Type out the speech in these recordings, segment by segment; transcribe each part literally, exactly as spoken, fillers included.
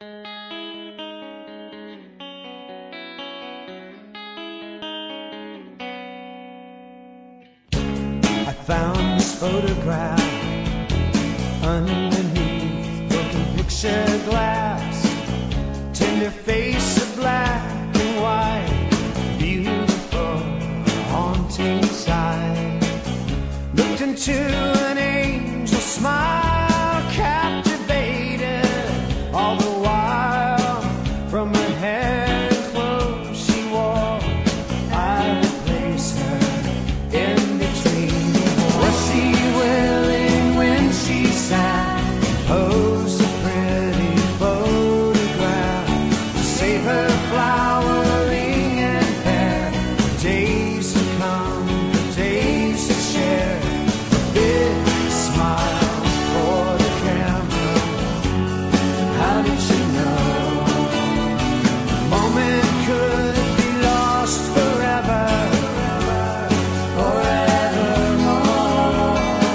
I found this photograph underneath broken picture glass. Tender face of black and white, beautiful, haunting sight. Looked into an angel smile, captivated all the while. From her hair and clothes she wore, I replaced her in between. Was she willing when she sang? Posed a pretty photograph to save her flowering and hair. For days to come, for days to share. A big smile for the camera. How did she know? The moment could be lost forever, forevermore.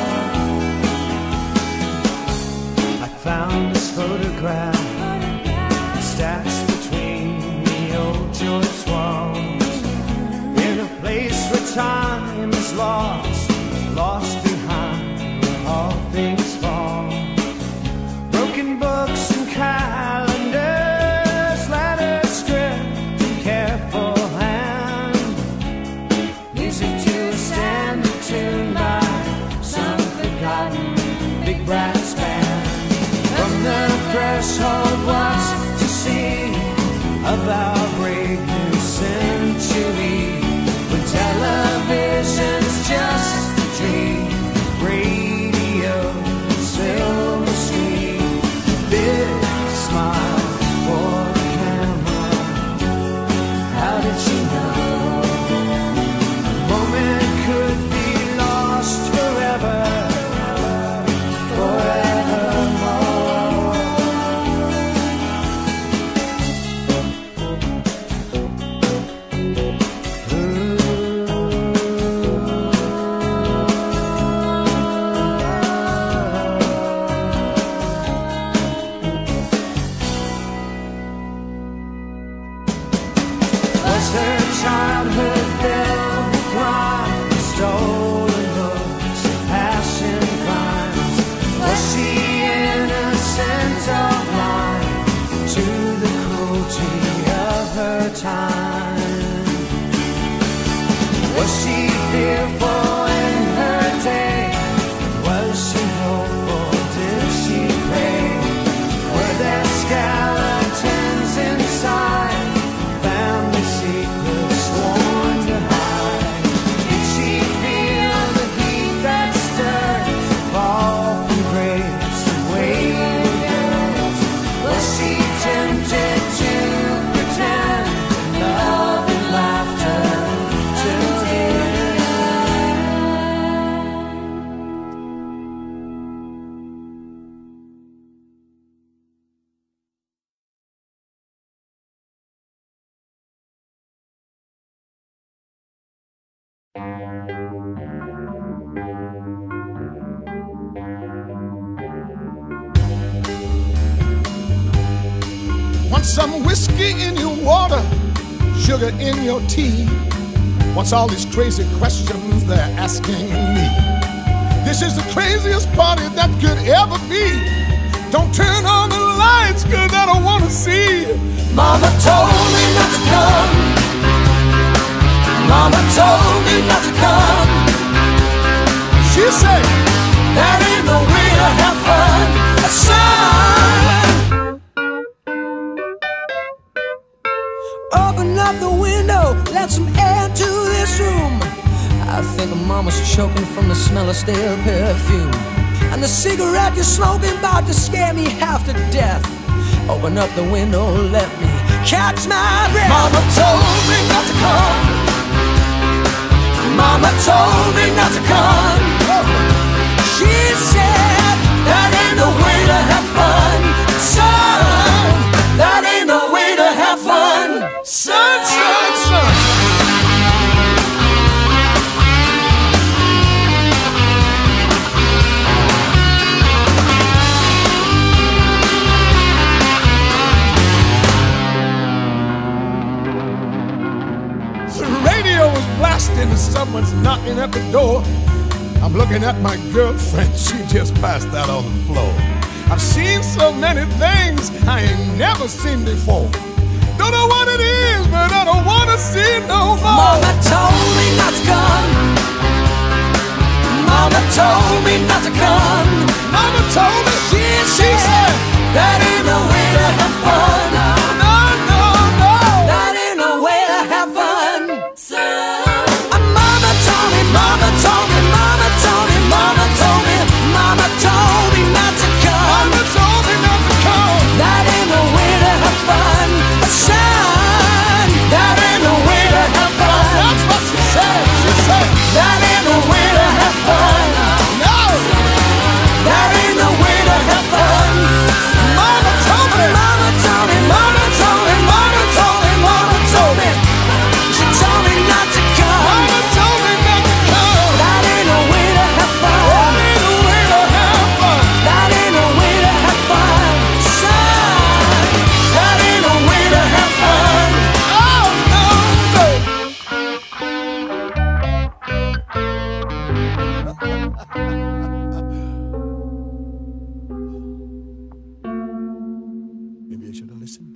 I found this photograph stashed between the old George walls, in a place where time is lost, lost behind where all things fall. Broken books and calendars, letters, script, and careful hand. Music to a standard tune by some forgotten big brass band. From the threshold was to see about brave new century, when television's just a dream, radio, silver screen. Big smile for the camera. How did she know? The moment could be lost forever, forevermore. Was her childhood filled with crime, stolen books, passion crimes? Was she innocent or blind to the cruelty of her time? Was she fearful in her day? Was she hopeful? Did she pray? Were there skeletons inside? Family secrets sworn to hide. Did she feel the heat that stirs, fall from grace and wayward girls? Was she tempted to pretend love and laughter till the end? Want some whiskey in your water, sugar in your tea? What's all these crazy questions they're asking me? This is the craziest party that could ever be. Don't turn on the lights, cause I don't wanna see. Mama told me not to come. Mama told me not to come. She said, that ain't no way to have fun, son. Open up the window, let some air to this room. I think Mama's choking from the smell of stale perfume. And the cigarette you're smoking about to scare me half to death. Open up the window, let me catch my breath. Mama told me not to come. Mama told me not to come. She said, that ain't the way to have fun, son. That ain't the way to have fun, son, son, son. someone's knocking at the door. I'm looking at my girlfriend, she just passed out on the floor. I've seen so many things I ain't never seen before. Don't know what it is, but I don't want to see it no more. Mama told me not to come. Mama told me not to come. Mama told me, She, she said, that ain't no way to have fun. no, no, no. That ain't no way to have fun. Uh, Mama told me, Mama told me, Mama told me, Mama told me, Mama told me not to come. Mama told me not to come. That ain't no way to have fun. Son, that ain't no way to have fun. That's what she said. She said, That ain't no way to have fun. no. That ain't no way to have fun. Mama told me. Mama told me, Mama told me, Mama told me, Mama told me. She told me not to come. Mama told me not to come. That ain't no way to have fun. That ain't no way to have fun. That ain't no way to have fun. Son, that ain't no way to have fun. Oh, no, no. Maybe I should have listened.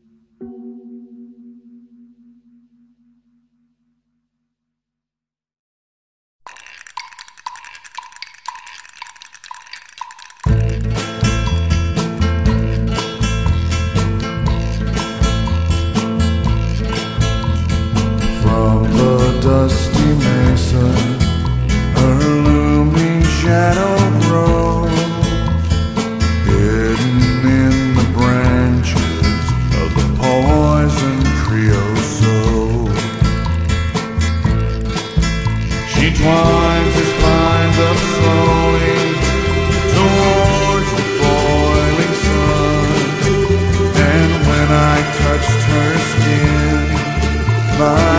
From the dusty mesa, her looming shadow grows, hidden in the branches of the poison creosote. She twines her spines up slowly towards the boiling sun, and when I touched her skin, my